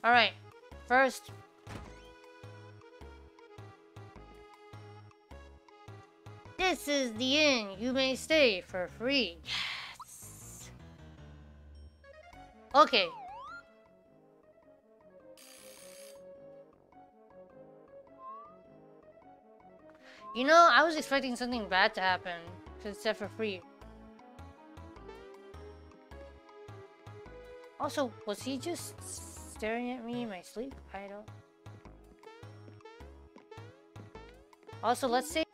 Alright, first. This is the inn. You may stay for free. Yes. Okay. You know, I was expecting something bad to happen. Because it's set for free. Also, was he just staring at me in my sleep? I don't... Also, let's say...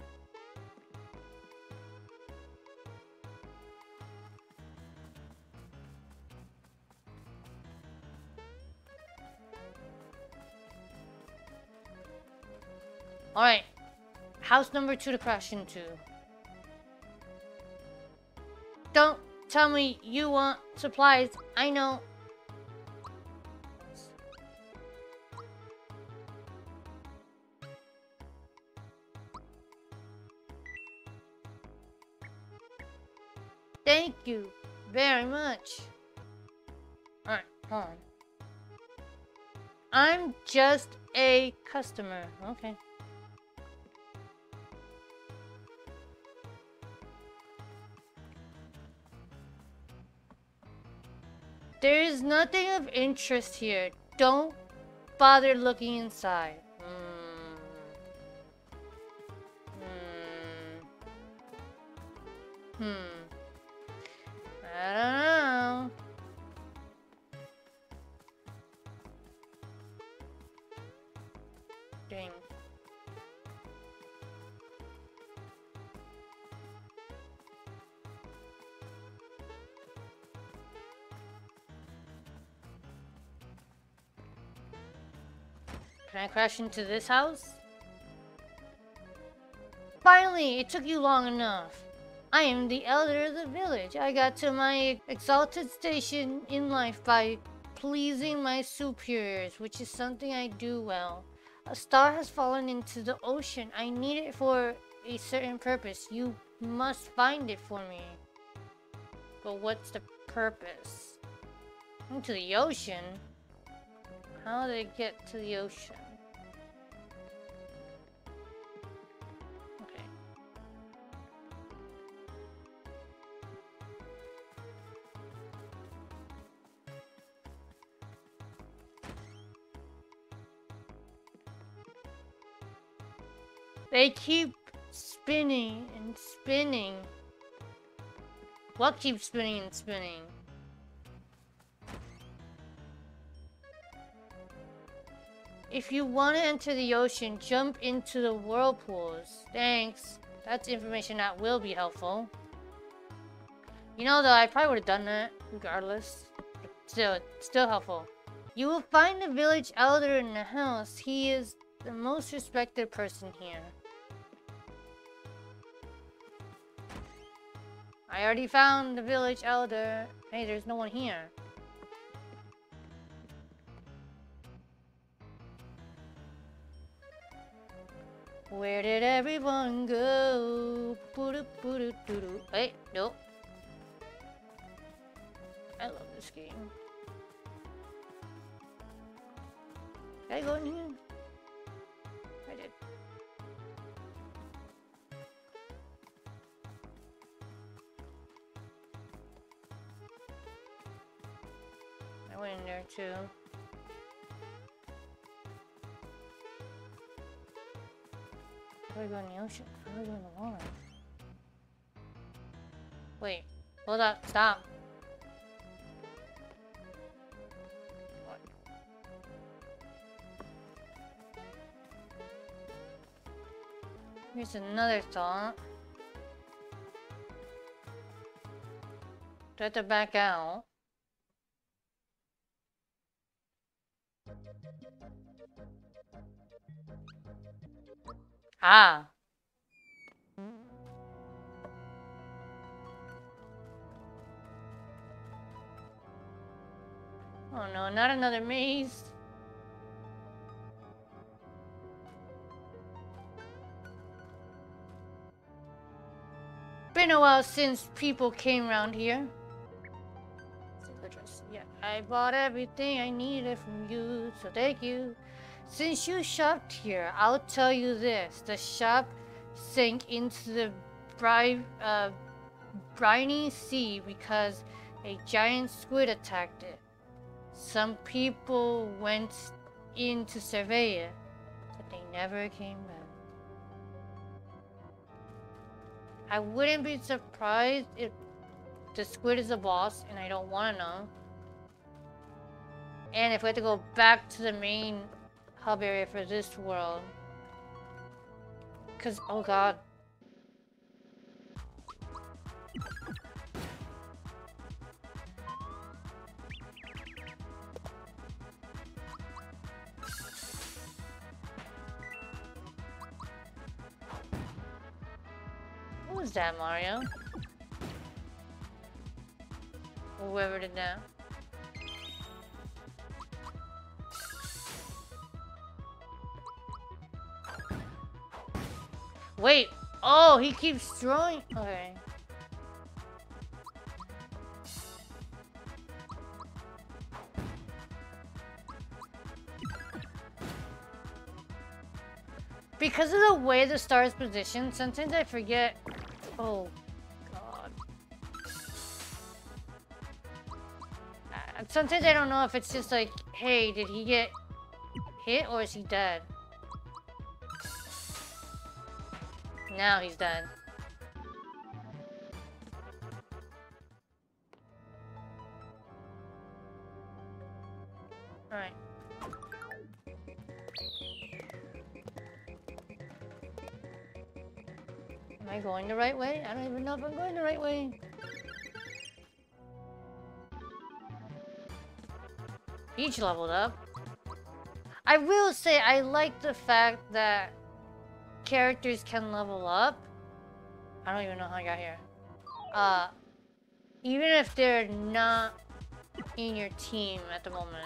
Alright. House number 2 to crash into. Don't tell me you want supplies. I know. Thank you very much. Alright, hold on. I'm just a customer. Okay. There is nothing of interest here. Don't bother looking inside. I don't know. Dang. Can I crash into this house? Finally, it took you long enough. I am the elder of the village. I got to my exalted station in life by pleasing my superiors, which is something I do well. A star has fallen into the ocean. I need it for a certain purpose. You must find it for me. But what's the purpose? Into the ocean? How did I get to the ocean? Okay. They keep spinning and spinning. What keeps spinning and spinning? If you want to enter the ocean, jump into the whirlpools. Thanks. That's information that will be helpful. You know though, I probably would have done that regardless. But still helpful. You will find the village elder in the house. He is the most respected person here. I already found the village elder. Hey, there's no one here. Where did everyone go? Wait, nope. I love this game. Did I go in here? I did. I went in there too. How do we go in the ocean? How do we go in the water? Wait, hold up, stop. What? Here's another thought. Do I have to back out? Ah. Oh no, not another maze. Been a while since people came around here. Save address. Yeah, I bought everything I needed from you, so thank you. Since you shopped here, I'll tell you this. The shop sank into the briny sea because a giant squid attacked it. Some people went in to survey it, but they never came back. I wouldn't be surprised if the squid is the boss, and I don't want to know. And if we have to go back to the main hub area for this world. Cause, oh god. What was that, Mario? Or whoever did that. Wait! Oh, he keeps throwing. Okay. Because of the way the star is positioned, sometimes I forget. Oh, God. Sometimes I don't know if it's just like, hey, did he get hit or is he dead? Now he's dead. Alright. Am I going the right way? I don't even know if I'm going the right way. Peach leveled up. I will say I like the fact that characters can level up. I don't even know how I got here. Even if they're not in your team at the moment.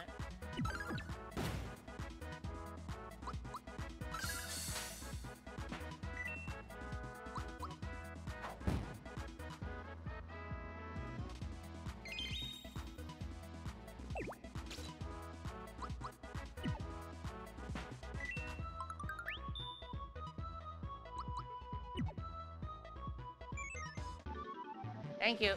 Thank you.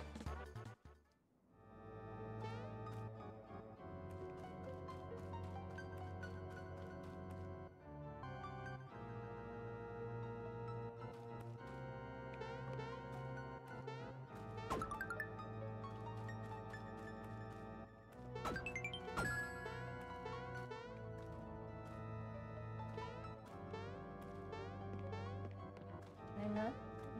I'm not.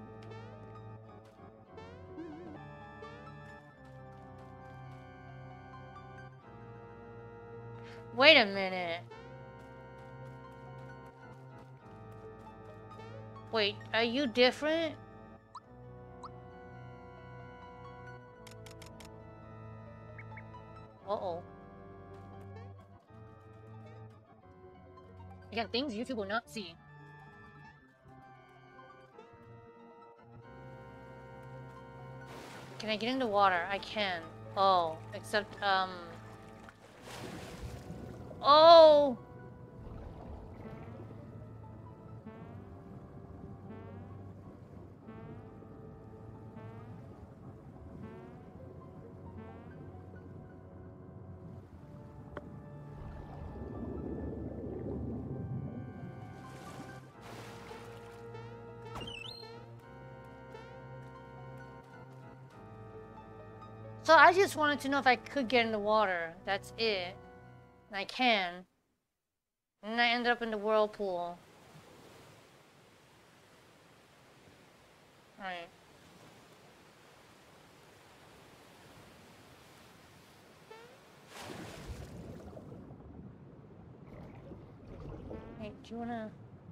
Wait a minute. Wait, are you different? Uh-oh. Again, things YouTube will not see. Can I get in the water? I can. Oh, except, Oh! So I just wanted to know if I could get in the water. That's it. And I can. And I ended up in the whirlpool. Alright. Hey, do you wanna...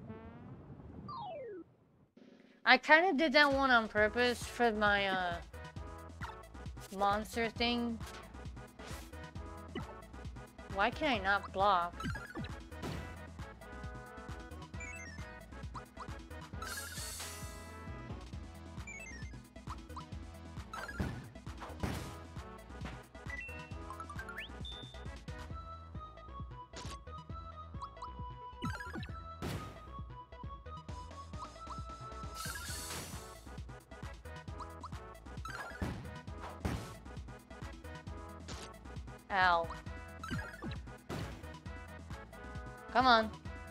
I kinda did that one on purpose for my, monster thing. Why can I not block? Ow. Come on.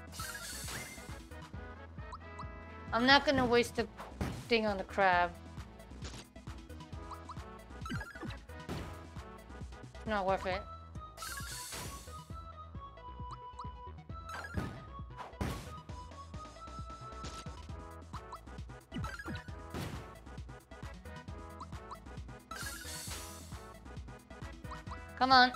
I'm not gonna waste the thing on the crab. Not worth it. Come on.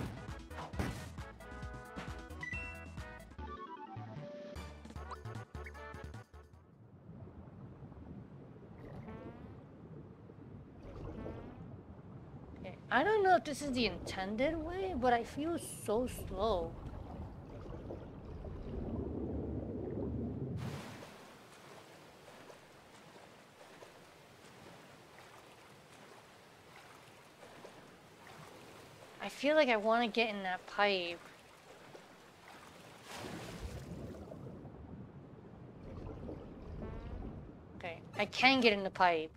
Okay. I don't know if this is the intended way, but I feel so slow. I feel like I want to get in that pipe. Okay, I can get in the pipe.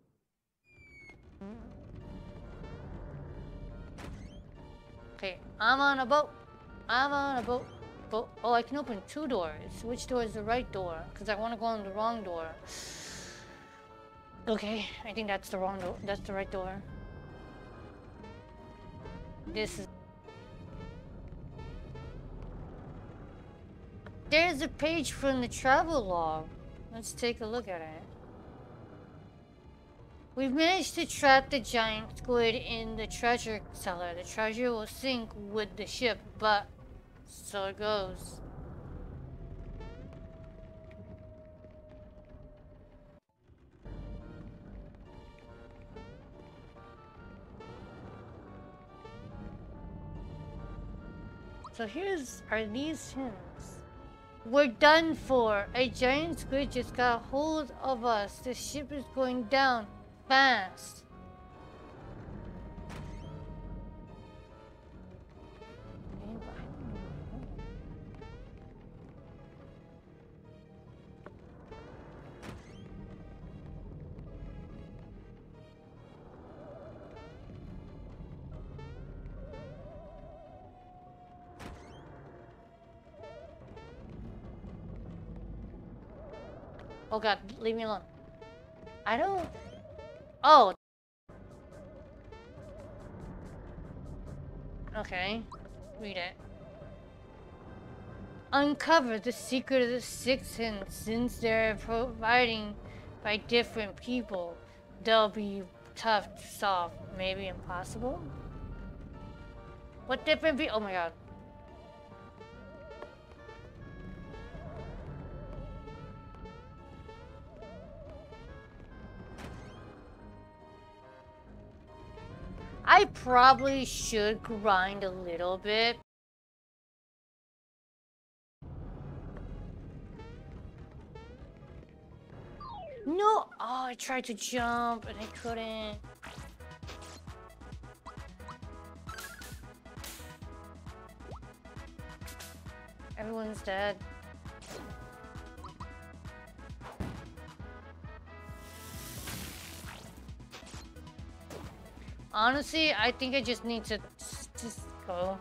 Okay, I'm on a boat. I'm on a boat. Oh, I can open 2 doors. Which door is the right door? Because I want to go in the wrong door. Okay, I think that's the wrong door. That's the right door. This is... There's a page from the travel log. Let's take a look at it. We've managed to trap the giant squid in the treasure cellar. The treasure will sink with the ship, but so it goes. So are these hints. We're done for. A giant squid just got hold of us. The ship is going down fast. Oh god, leave me alone. I don't... Oh. Okay. Read it. Uncover the secret of the 6 hints. Since they're providing by different people, they'll be tough to solve. Maybe impossible? What different people? Oh my god. I probably should grind a little bit. No! Oh, I tried to jump and I couldn't. Everyone's dead. Honestly, I think I just need to just go.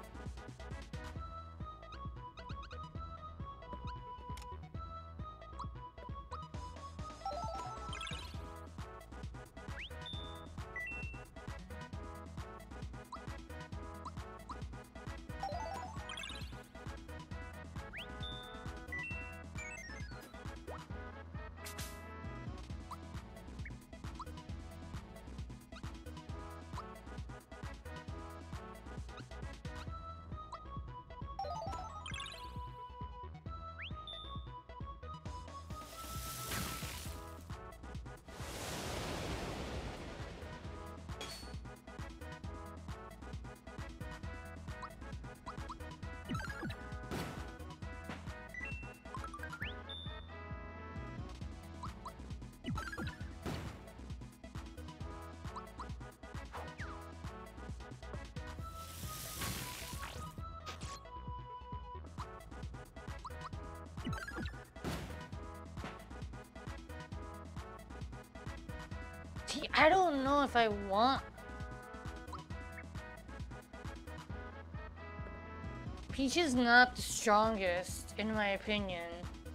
See, I don't know if I want... Peach is not the strongest, in my opinion.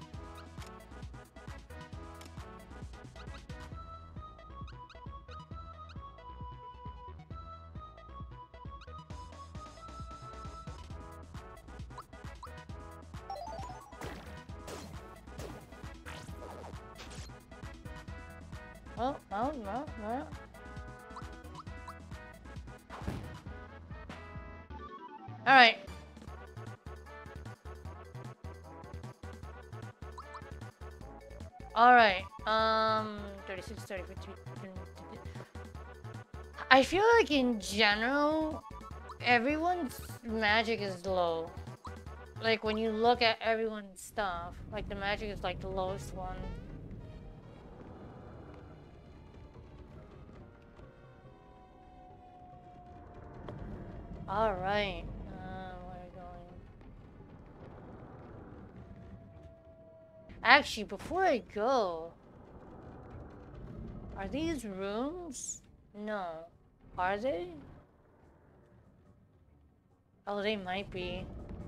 Oh, no. Alright. Alright. 36, 33. I feel like in general, everyone's magic is low. Like when you look at everyone's stuff, like the magic is like the lowest one. Alright. Where are we going? Actually, before I go, are these rooms? No. Are they? Oh, they might be.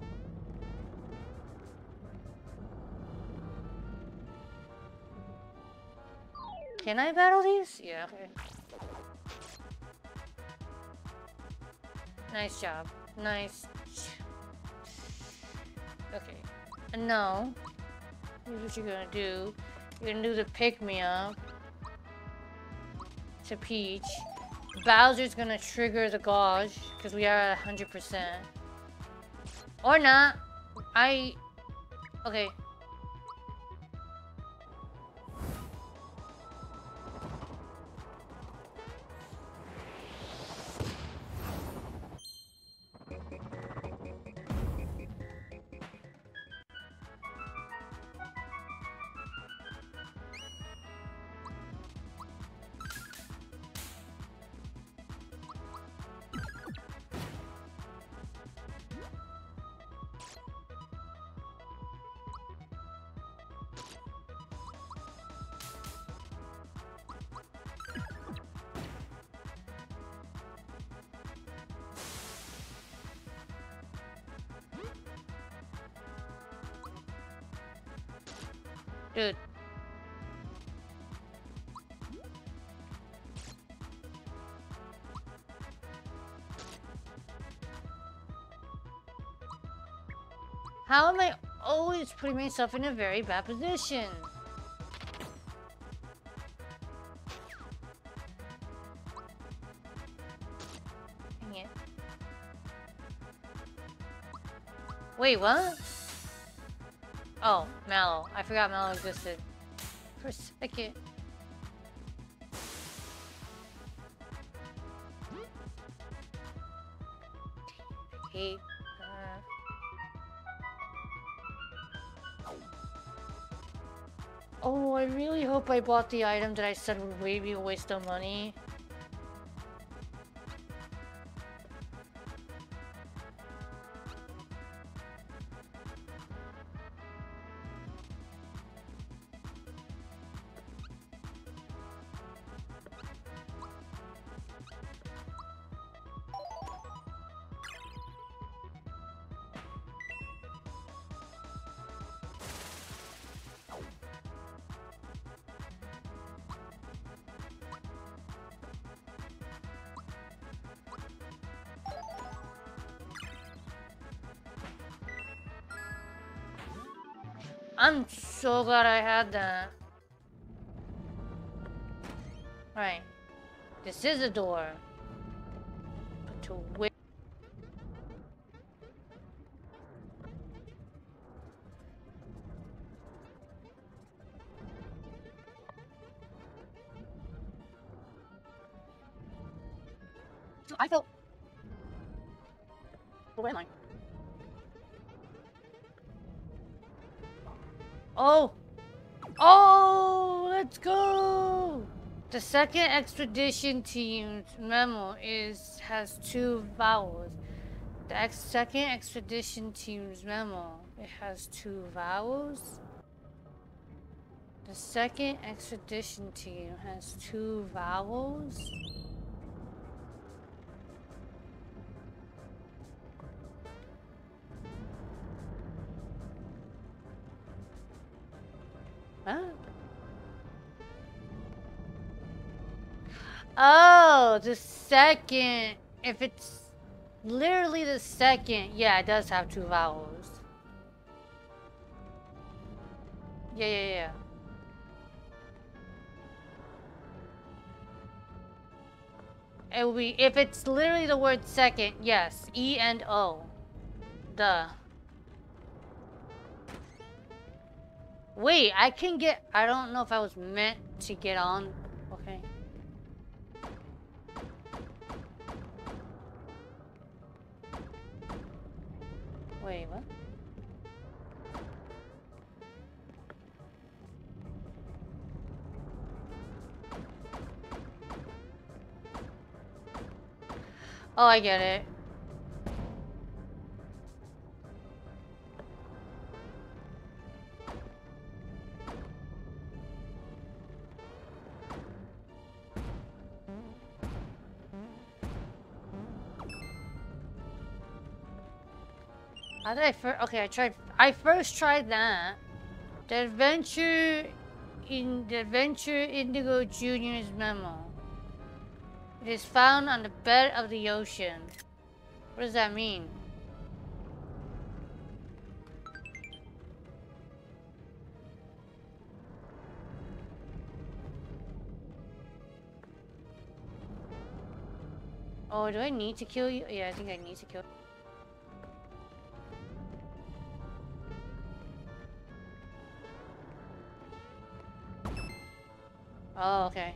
Can I battle these? Yeah, okay. Nice job. Nice. Okay. And now, here's what you're gonna do. You're gonna do the pick-me-up to Peach. Bowser's gonna trigger the gauge, because we are at 100%. Or not. Okay. Dude. How am I always putting myself in a very bad position? Dang it. Wait, what? Oh, Mallow. I forgot Mallow existed. For a second. Hate that. Oh, I really hope I bought the item that I said would maybe a waste of money. I'm so glad I had that. Right. This is a door. But to where? I felt... Where am I? Oh! Oh! Let's go! The second expedition team's memo has 2 vowels. The second expedition team's memo, it has 2 vowels. The second expedition team has 2 vowels. Huh? Oh, the second. If it's literally the second, yeah, it does have 2 vowels. Yeah. It will be, if it's literally the word second, yes, E and O. Duh. Wait, I can get, I don't know if I was meant to get on. Okay. Wait, what? Oh, I get it. How did I first? Okay, I first tried that. The Adventure Indigo Junior's memo. It is found on the bed of the ocean. What does that mean? Oh, do I need to kill you? Yeah, I think I need to kill. Oh, okay.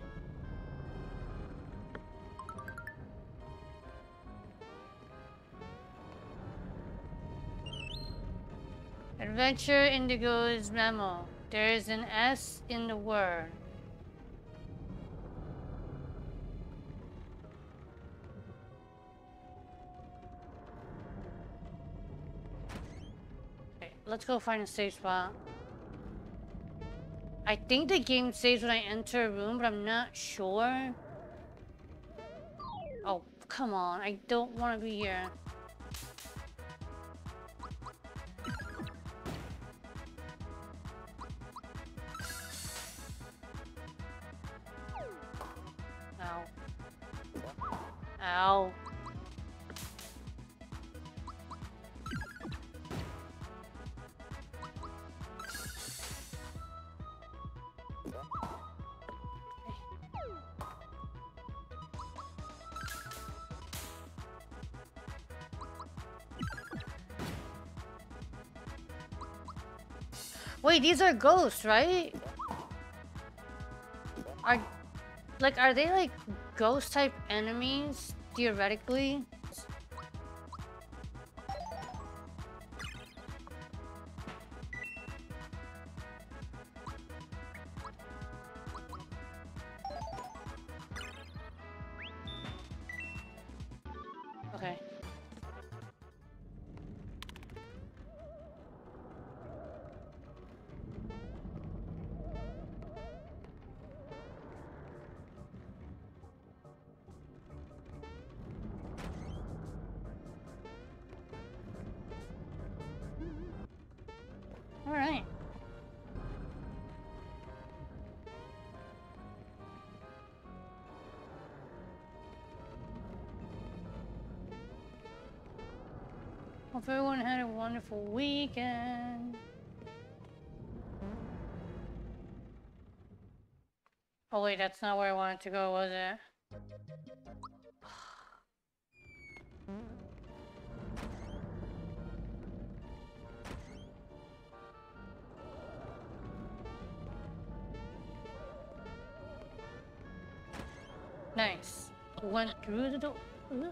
Adventure Indigo's memo. There is an S in the word. Okay, let's go find a safe spot. I think the game saves when I enter a room, but I'm not sure. Oh, come on. I don't want to be here. Ow. Ow. Wait, these are ghosts, right? Are they like ghost type enemies, theoretically? Okay. All right. Hope everyone had a wonderful weekend. Oh wait, that's not where I wanted to go, was it? Nice. Went through the door. Ugh.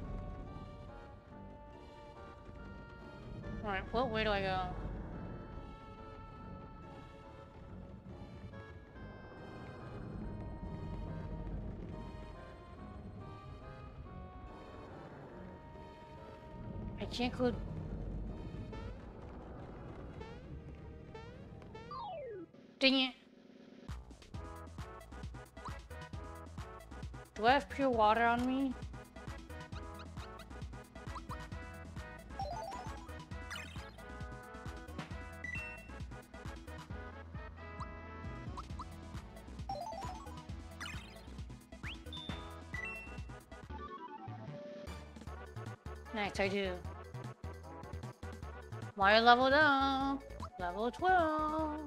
Alright, well, where do I go? I can't go. Dang it. Do I have pure water on me? Nice, I do. Mario leveled up. Level 12.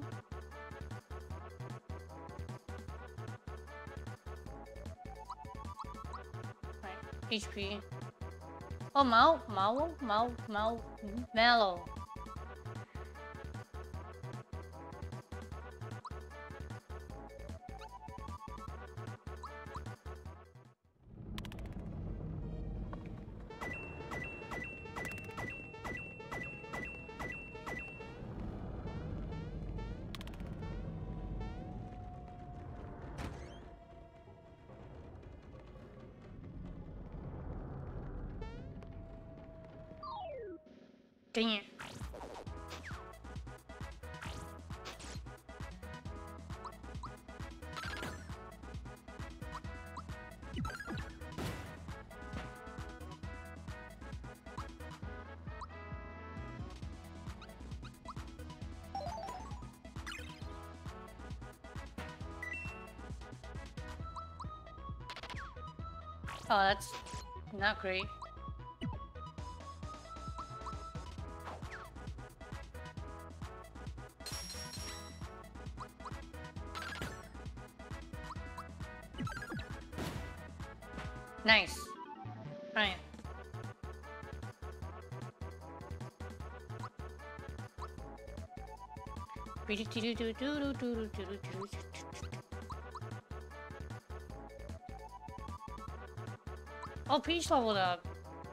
Right, HP. Oh, Mallow. Dang it. Oh, that's not great. Nice. Right. Oh, Peach leveled up.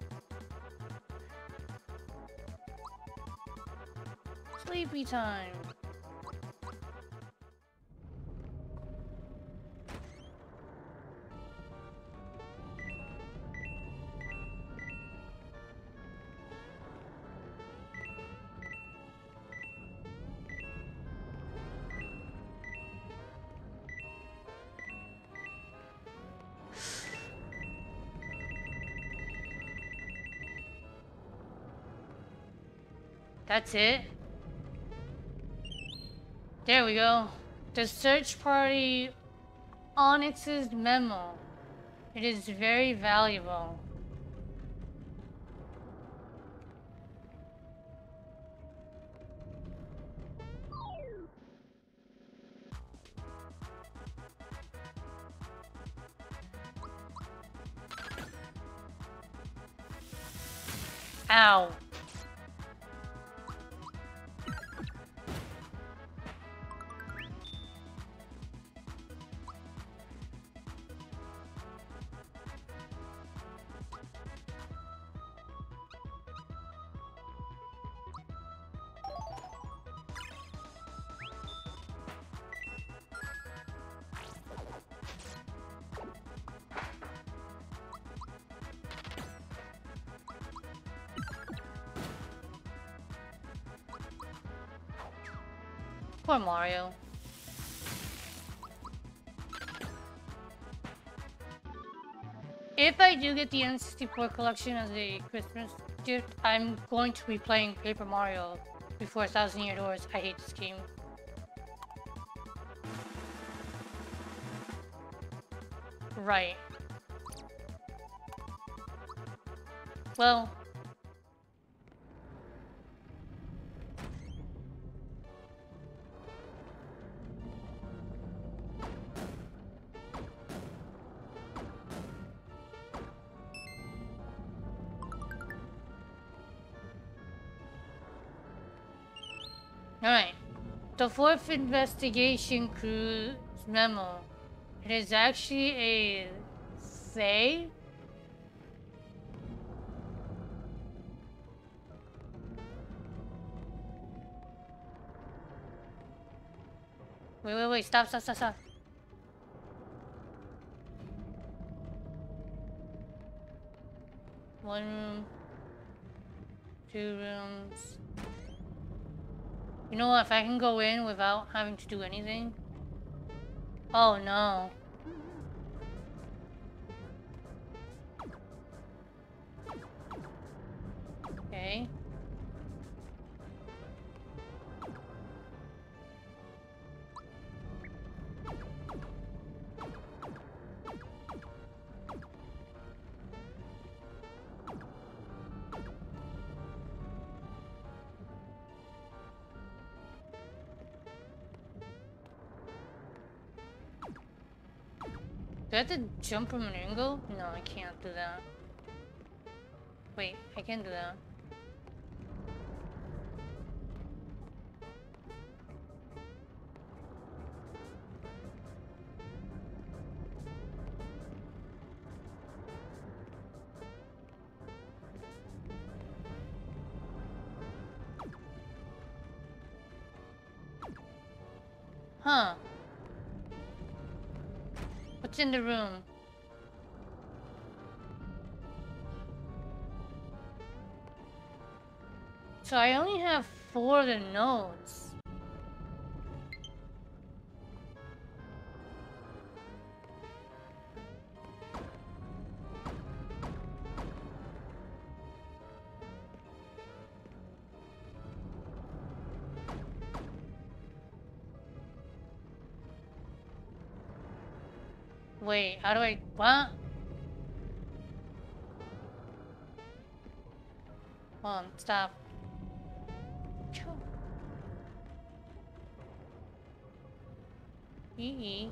Sleepy time. That's it. There we go. The search party Onyx's memo. It is very valuable. Ow. Poor Mario. If I do get the N64 collection as a Christmas gift, I'm going to be playing Paper Mario before 1,000 Year Doors. I hate this game. Right. Well... Alright. The fourth investigation crew's memo. It is actually a save? Wait, stop. One room. 2 rooms. You know what? If I can go in without having to do anything. Oh no. Okay. Do I have to jump from an angle? No, I can't do that. Wait, I can do that. Huh. What's in the room? So I only have 4 of the nodes. Wait, how do I... What? Hold on, stop. E.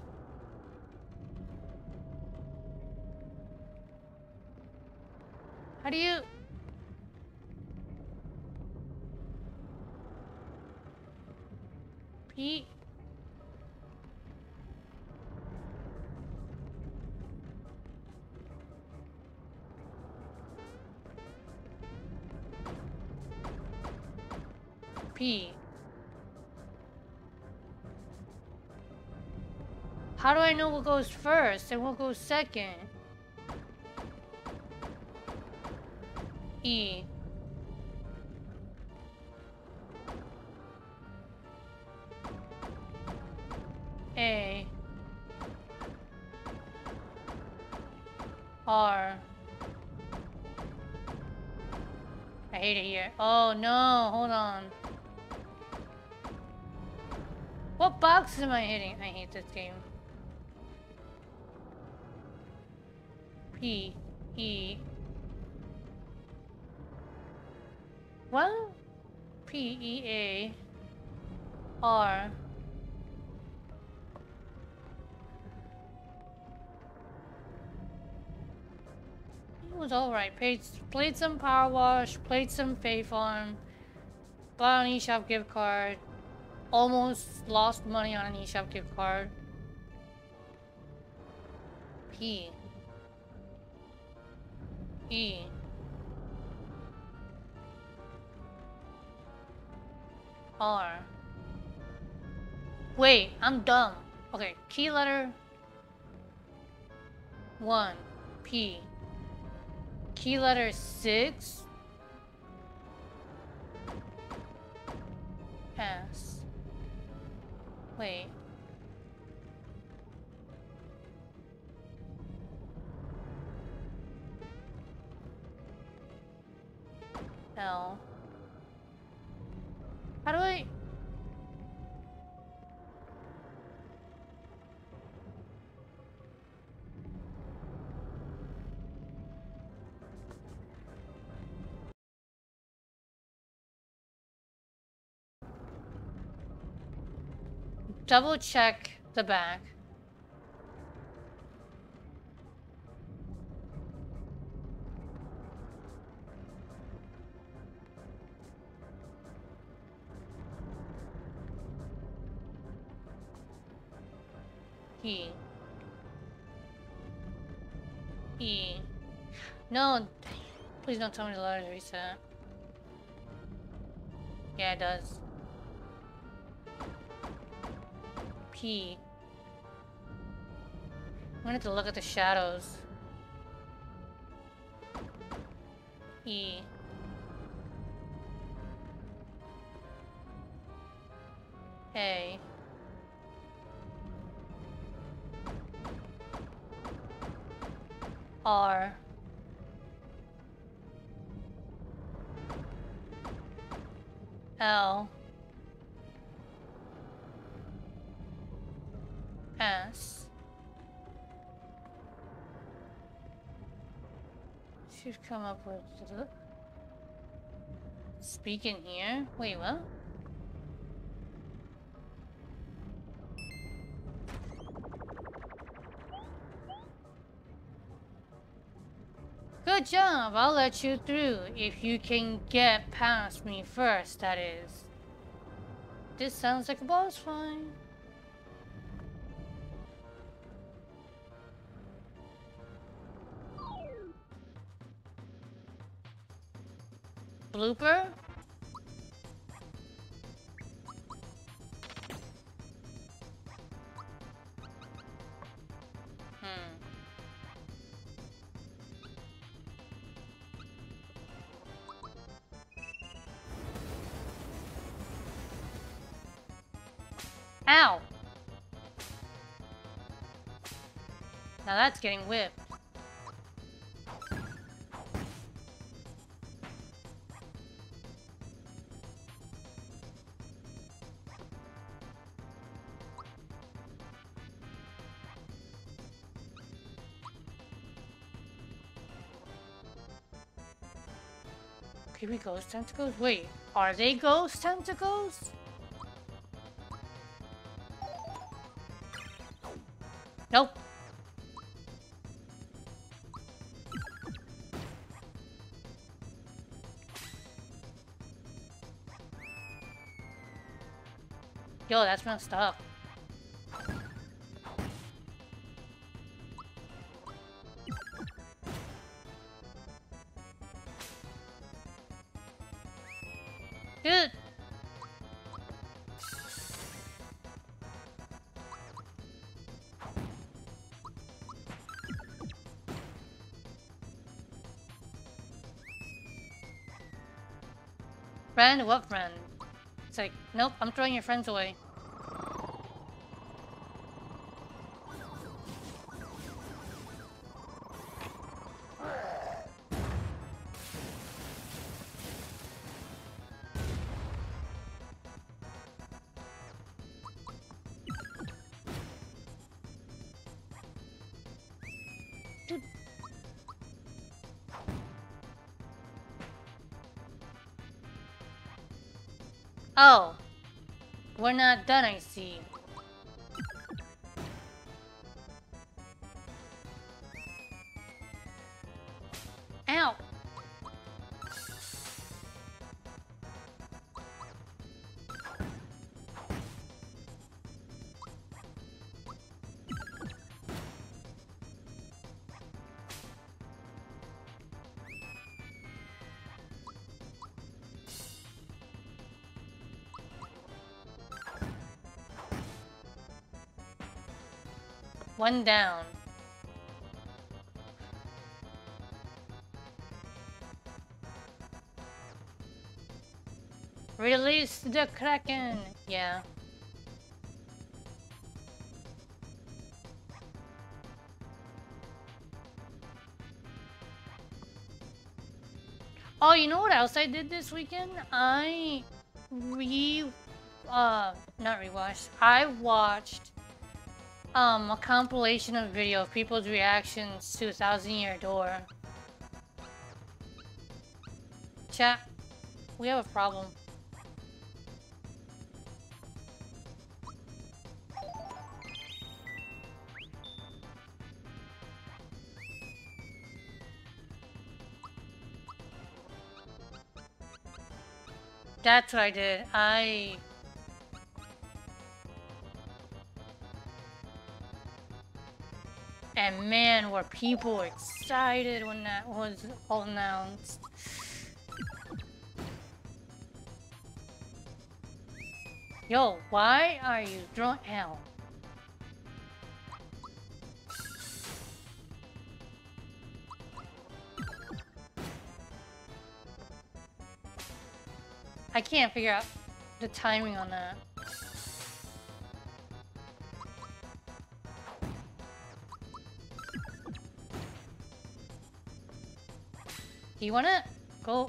How do you... P... P. How do I know what goes first and what goes second? E. A. R. I hate it here. Oh no, hold on. What box am I hitting? I hate this game. P. E. What? P. E. A. R. It was alright. Played some Power Wash, played some Fae Farm, bought an eShop gift card, almost lost money on an eShop gift card. P. E. R. Wait, I'm dumb. Okay, key letter 1. P. Key letter 6. S. Wait. L. How do I... Double check the back. E. E. No, please don't tell me the letters reset. Yeah, it does. P. I'm gonna have to look at the shadows. E. A. R. L. S. Should come up with the speak in here. Wait, what? Good job. I'll let you through if you can get past me first, that is. This sounds like a boss fight. Blooper? Ow! Now that's getting whipped. Creepy ghost tentacles? Wait, are they ghost tentacles? Nope. Yo, that's messed up. Good. Friend? What friend? It's like, nope, I'm throwing your friends away. Oh, we're not done, I see. Ow! One down. Release the Kraken! Yeah. Oh, you know what else I did this weekend? I not rewatched. I watched a compilation of video of people's reactions to 1,000 Year Door. Chat, we have a problem. That's what I did. And man, were people excited when that was all announced. Yo, why are you throwing hell? I can't figure out the timing on that. Do you wanna go?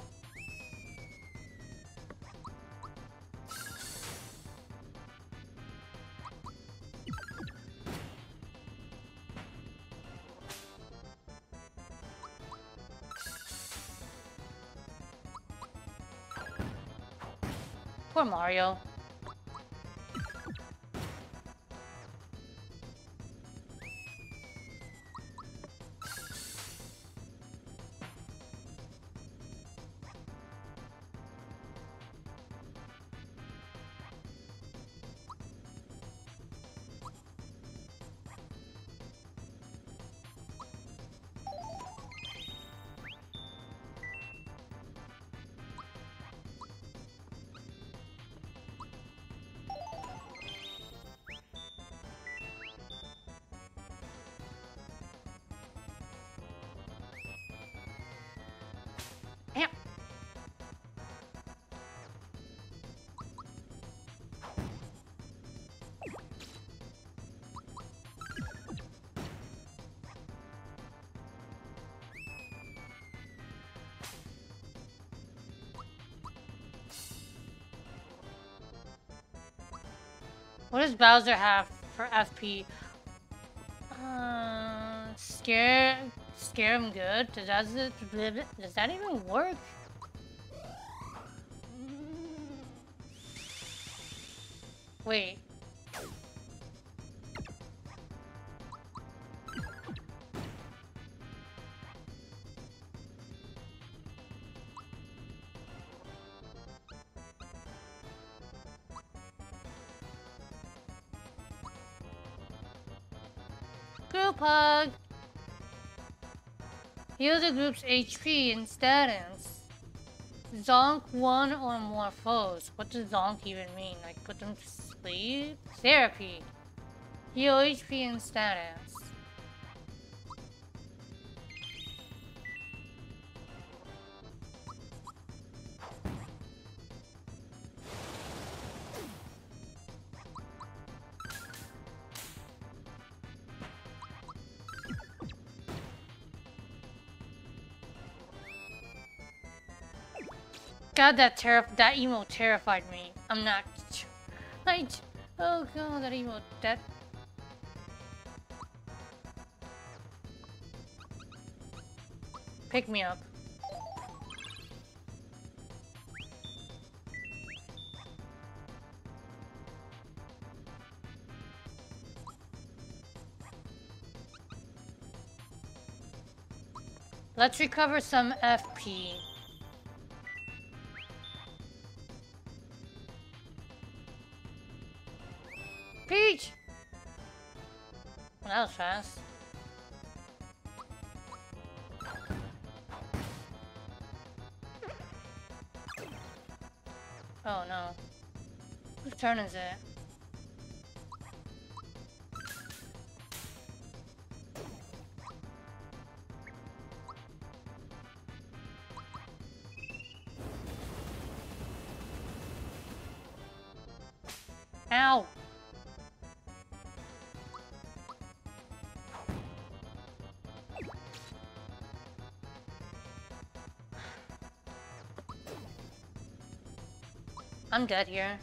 Poor Mario. Damn. What does Bowser have for FP? Scare him good? Does that even work? Wait. Group hug! Heal the group's HP and status. Zonk one or more foes. What does zonk even mean? Like put them to sleep? Therapy. Heal HP and status. God, that emo terrified me. I'm not. Oh god, that emo. That. Pick me up. Let's recover some FP. Peach! Well, that was fast. Oh no. Whose turn is it? Ow! I'm dead here.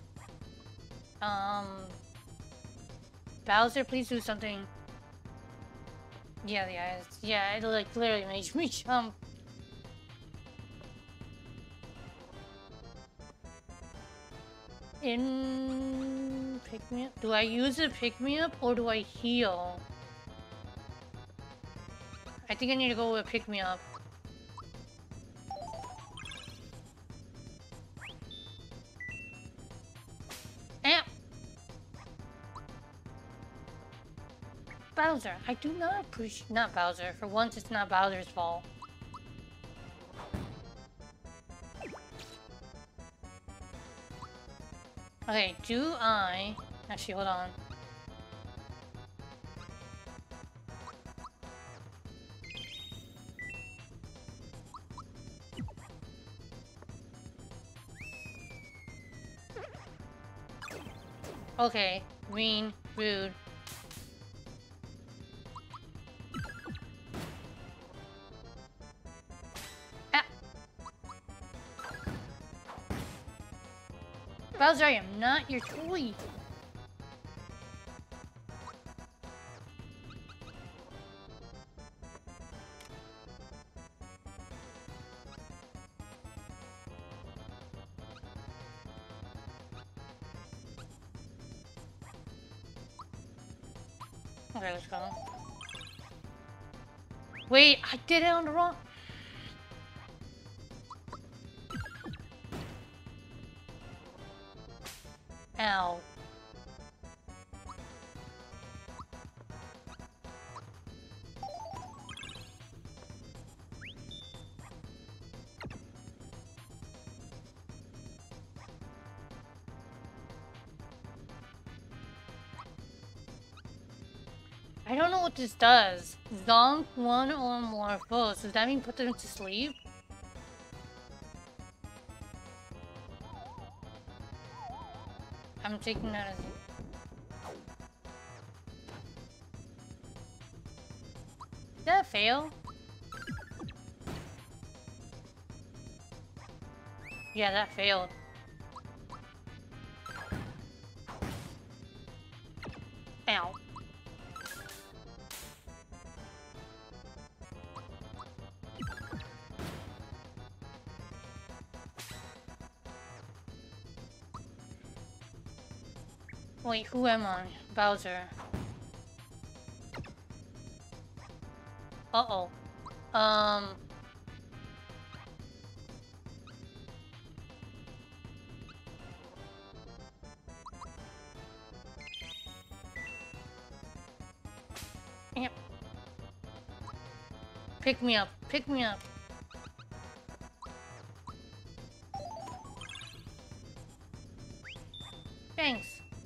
Bowser, please do something. Yeah, it like literally made me jump. Pick me up. Do I use a pick me up or do I heal? I think I need to go with pick me up. Bowser, I do not appreciate. Not Bowser. For once, it's not Bowser's fault. Okay, do I. Actually, hold on. Okay, mean, rude. Bowser, I am not your toy. Okay, let's go. Wait, I did it on the wrong... Ow. I don't know what this does. Zonk one or more foes. Does that mean put them to sleep? I'm taking that as... Did that fail? Yeah, that failed. Ow. Wait, who am I? Bowser. Uh-oh. Yep. Pick me up. Pick me up. Thanks.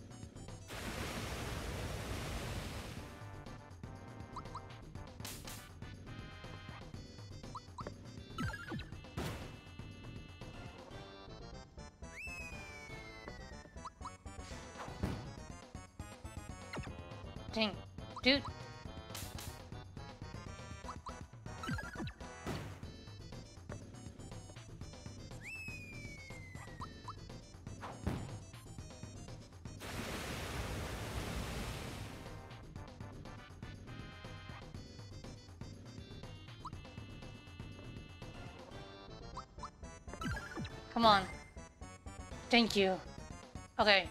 Dang. Dude. Come on. Thank you. Okay.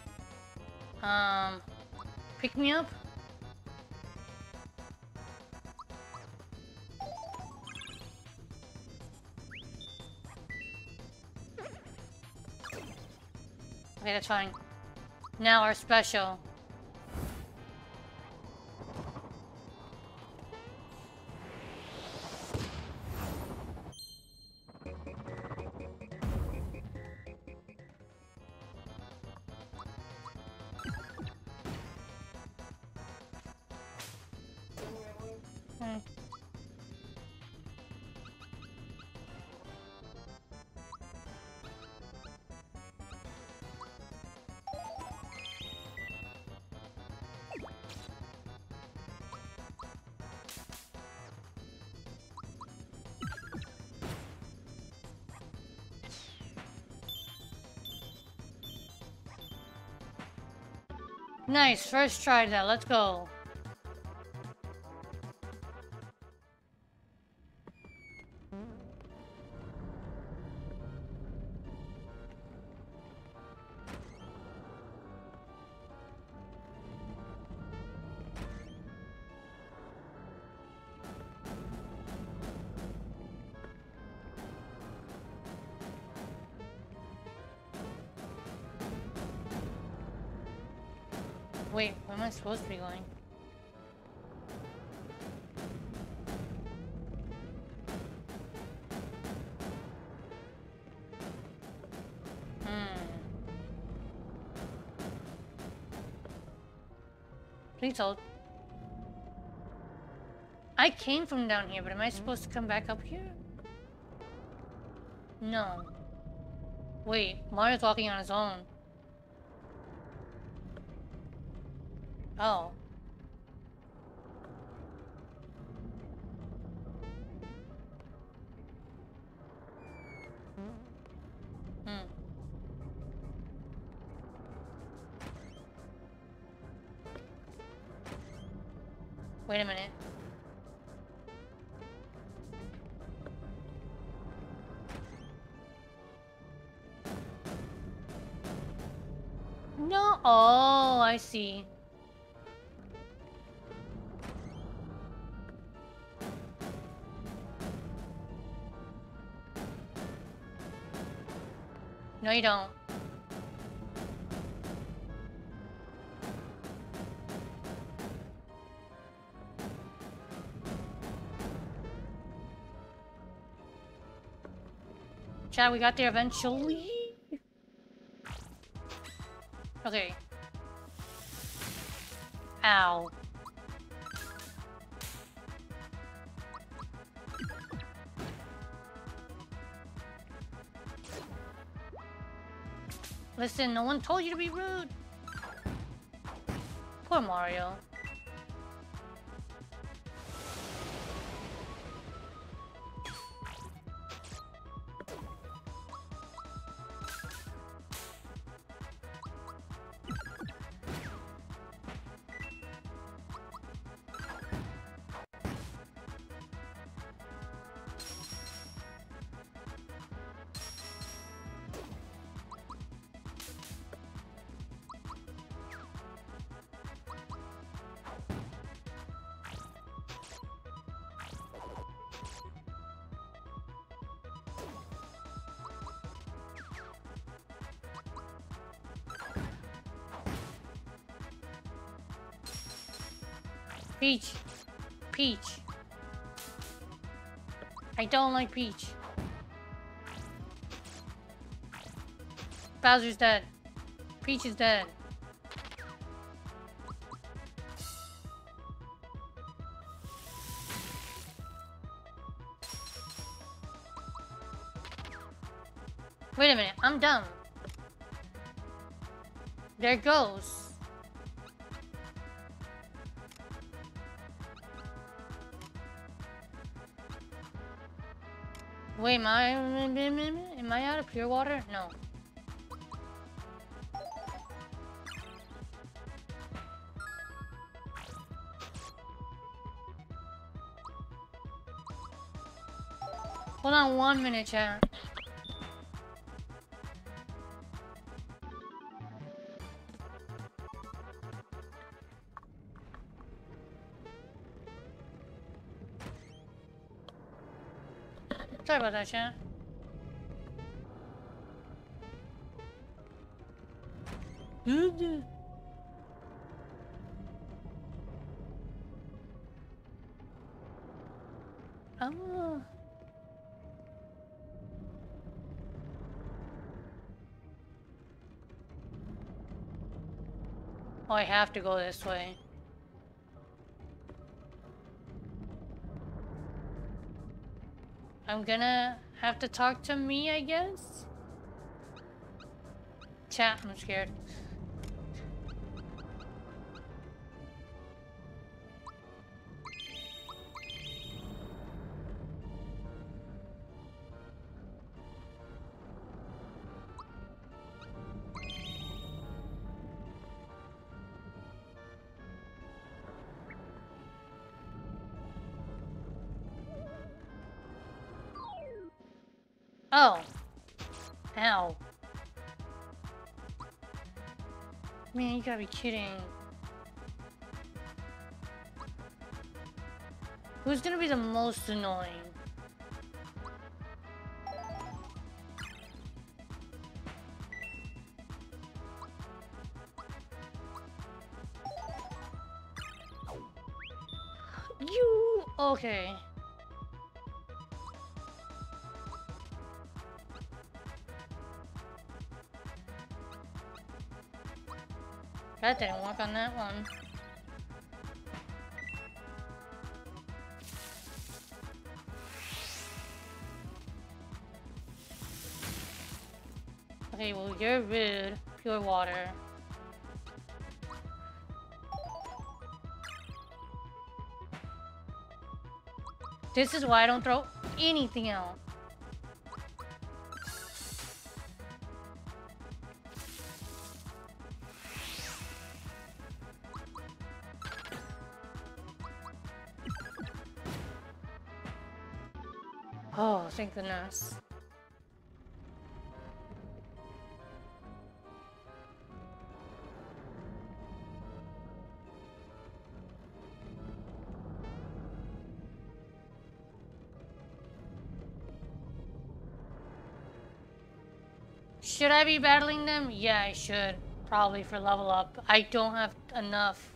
Pick me up? Okay, that's fine. Now our special. Nice, first try that, let's go. Wait, where am I supposed to be going? Please hold. I came from down here, but am I supposed to come back up here? No. Wait, Mario's walking on his own. Oh. Wait a minute. No. Oh, I see. No, you don't. Chad, we got there eventually. Okay. Ow. Listen, no one told you to be rude. Poor Mario. Peach. Peach. I don't like Peach. Bowser's dead. Peach is dead. Wait a minute, I'm dumb. There it goes. Wait, am I out of pure water? No. Hold on 1 minute, chat. Sorry about that, chat. Oh. Oh, I have to go this way. I'm gonna have to talk to me, I guess? Chat, I'm scared. Oh. Ow. Man, you gotta be kidding. Who's gonna be the most annoying? You... Okay. That didn't work on that one. Okay, well, you're rude. Pure water. This is why I don't throw anything out. Oh, thank goodness. Should I be battling them? Yeah, I should. Probably for level up. I don't have enough.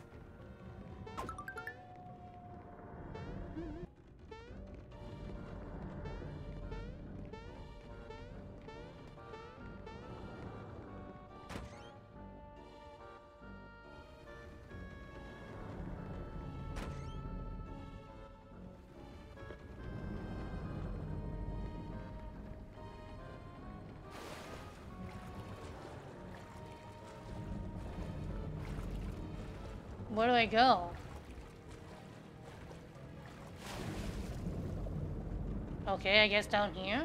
Where do I go? Okay, I guess down here?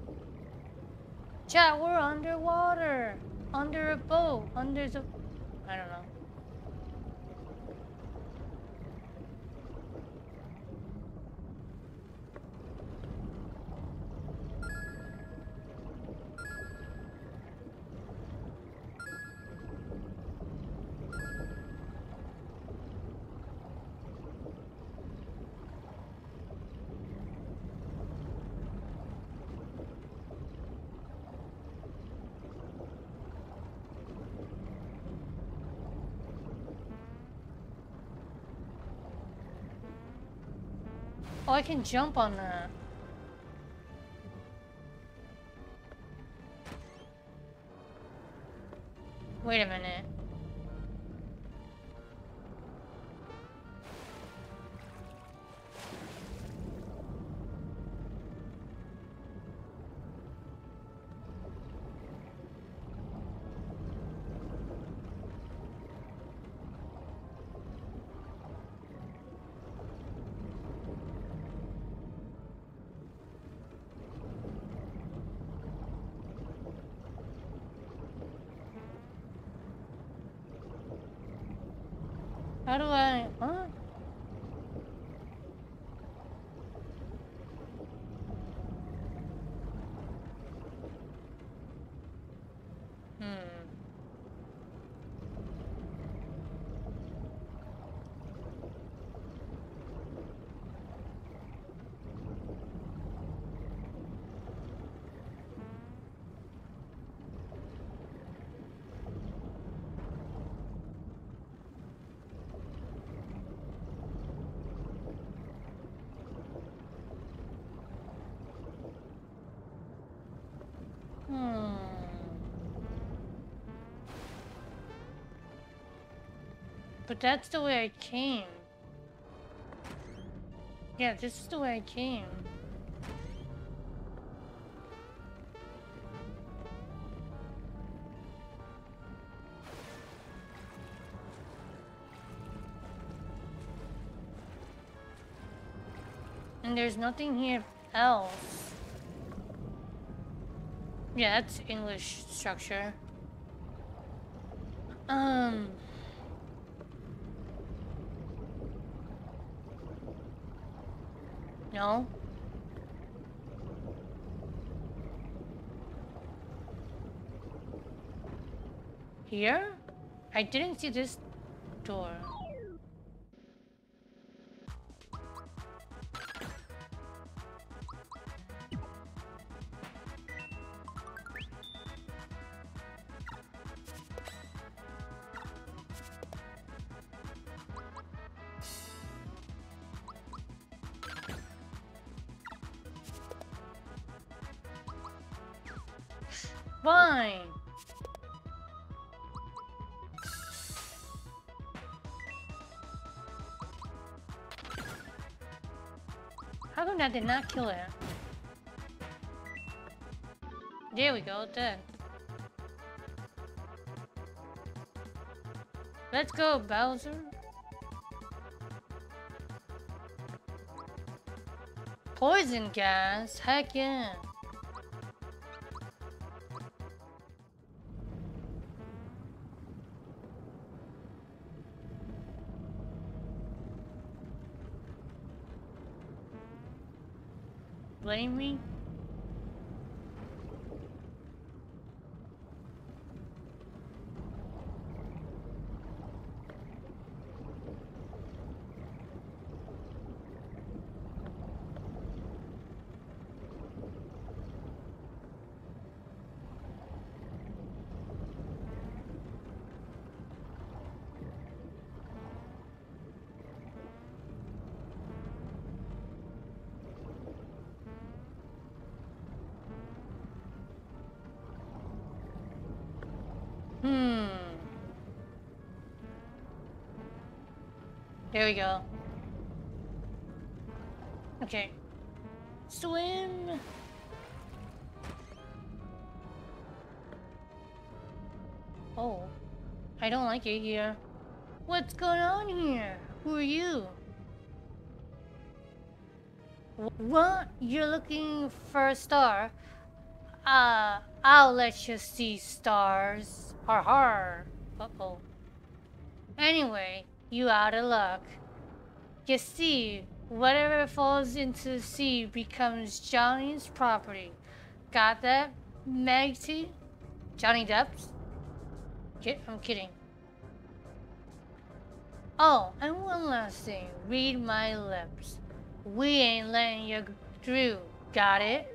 Chat, we're underwater! Under a boat! Under the... I don't know. Oh, I can jump on that. Wait a minute. How do I... Huh? But that's the way I came. Yeah, this is the way I came. And there's nothing here else. Yeah, that's English structure. No. Here? I didn't see this door. Fine. How come that did not kill it? There we go, dead. Let's go, Bowser. Poison gas? Heck yeah. blame me? There we go. Okay. Swim! Oh. I don't like it here. What's going on here? Who are you? What? You're looking for a star? I'll let you see stars. Har har. Uh-oh. Anyway, you out of luck. You see, whatever falls into the sea becomes Johnny's property. Got that, Magty? Johnny Depp's? I'm kidding. Oh, and one last thing. Read my lips. We ain't letting you through. Got it?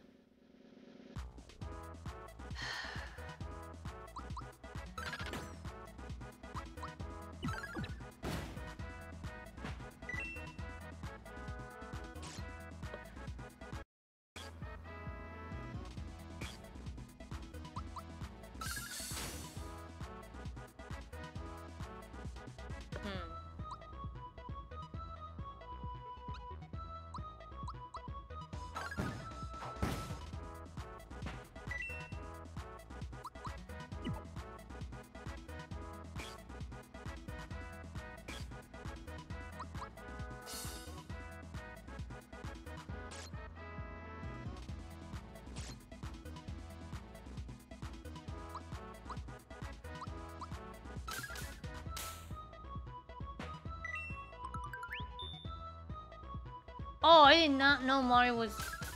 Oh, I did not know Mario was...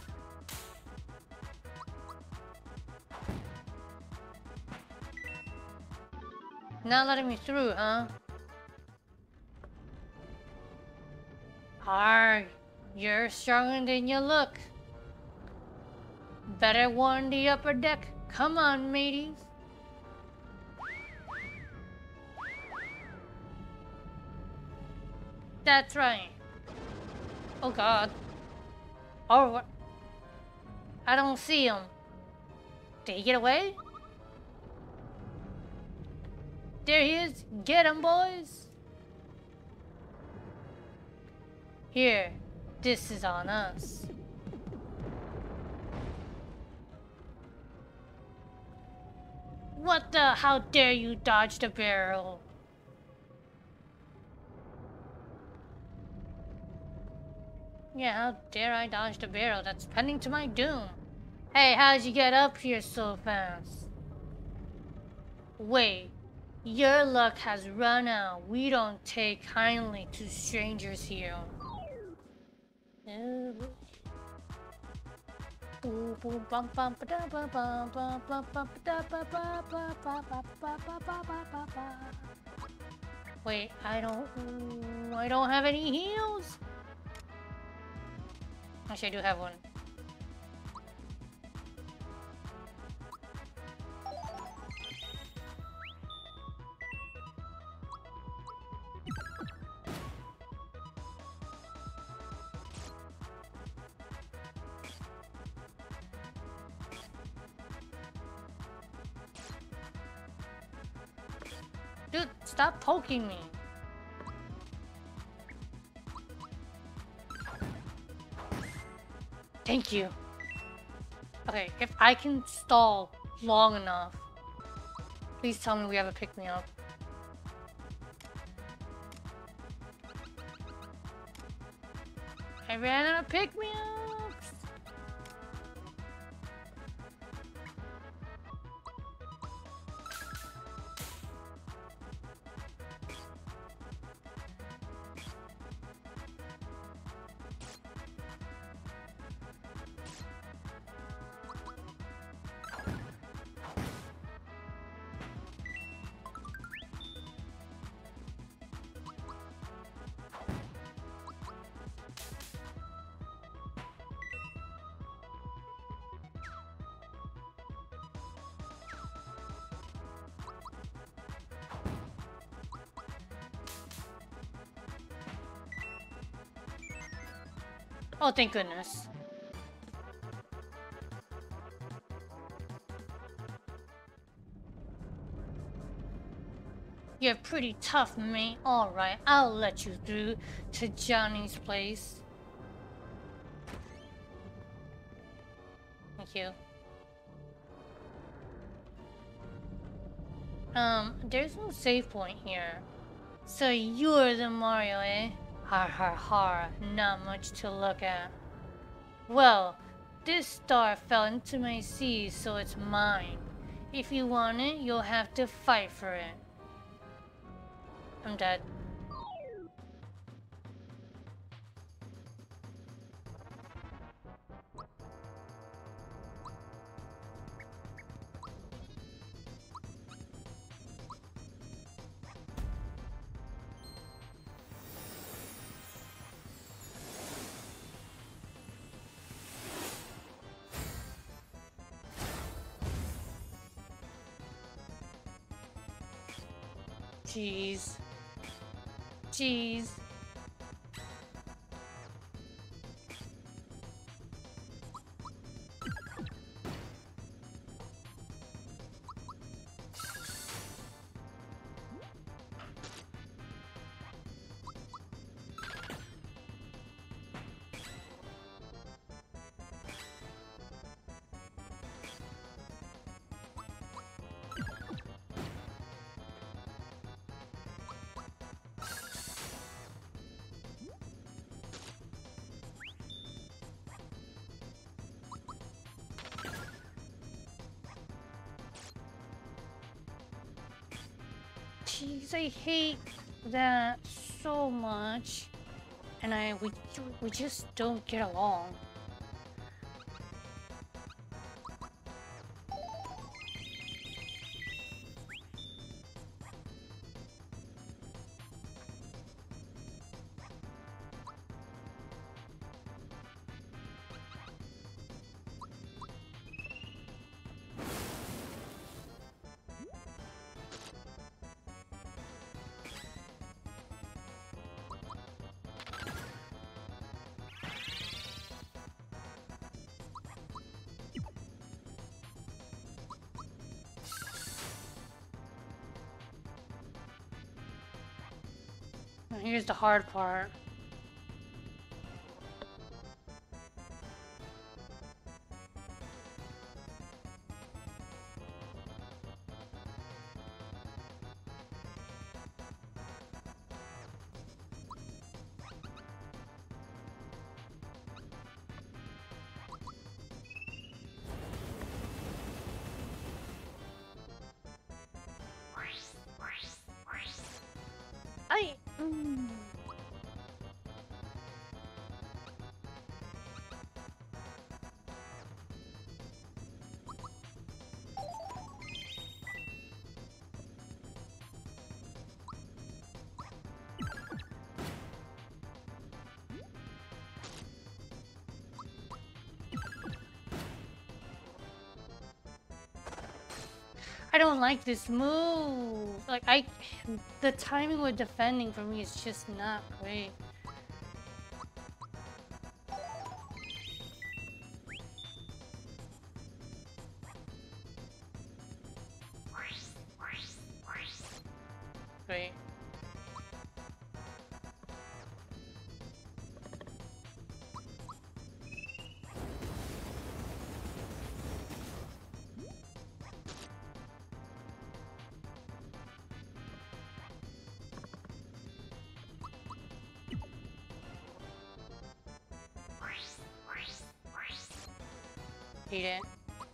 Not letting me through, huh? Arg, you're stronger than you look. Better warn the upper deck. Come on, mateys. That's right. Oh god. Oh, what? I don't see him. Did he get away? There he is. Get him, boys. Here, this is on us. What the? How dare you dodge the barrel? Yeah, how dare I dodge the barrel? That's pending to my doom. Hey, how'd you get up here so fast? Wait, your luck has run out. We don't take kindly to strangers here. Wait, I don't have any heals. Actually, I do have one. Dude, stop poking me. Thank you. Okay, if I can stall long enough, please tell me we have a pick-me-up. I ran out of pick-me-ups! Oh, thank goodness. You're pretty tough, mate. Alright, I'll let you through to Johnny's place. Thank you. There's no save point here. So you're the Mario, eh? Har har har, not much to look at. Well, this star fell into my sea, so it's mine. If you want it, you'll have to fight for it. I'm dead. Jeez. Jeez. Jeez, I hate that so much. And we just don't get along. Here's the hard part. I don't like this move. Like, the timing with defending for me is just not great. Great. Hate it.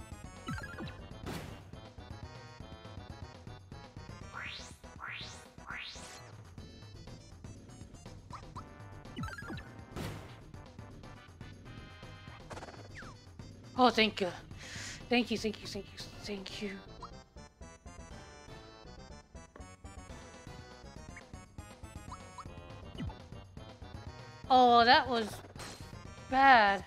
Oh, thank you. Thank you, thank you, thank you, thank you. Oh, that was bad.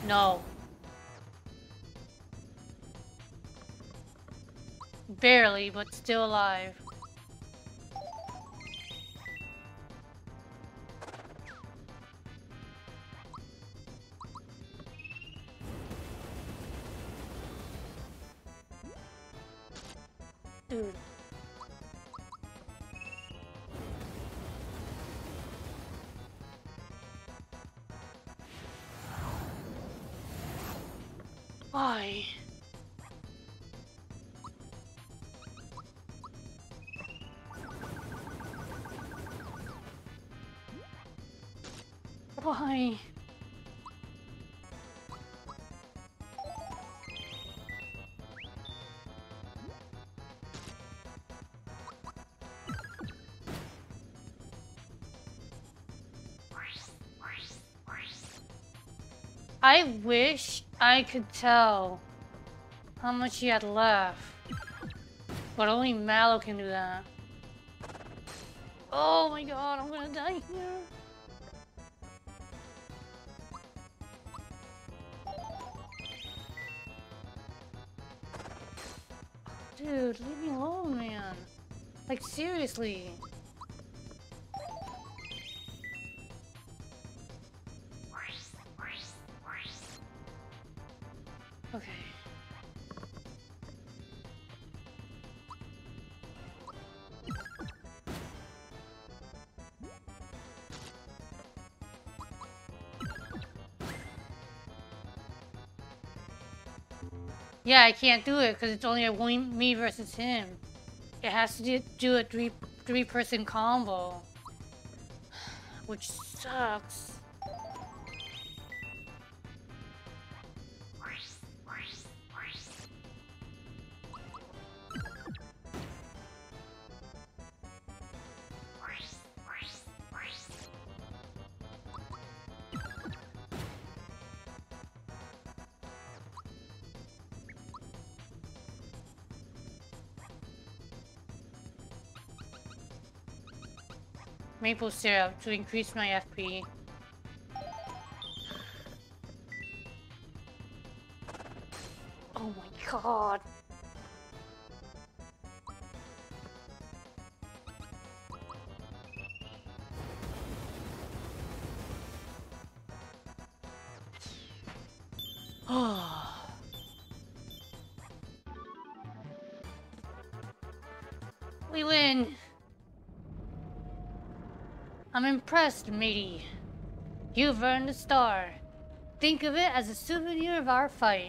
No. Barely, but still alive. Dude. Why? Why? I wish I could tell how much he had left. But only Mallow can do that. Oh my god, I'm gonna die here. Dude, leave me alone, man. Like, seriously. Okay. Yeah, I can't do it because it's only me versus him. It has to do a three-person combo, which sucks. Maple syrup to increase my FP. Oh my god. We win. I'm impressed, matey. You've earned a star. Think of it as a souvenir of our fight.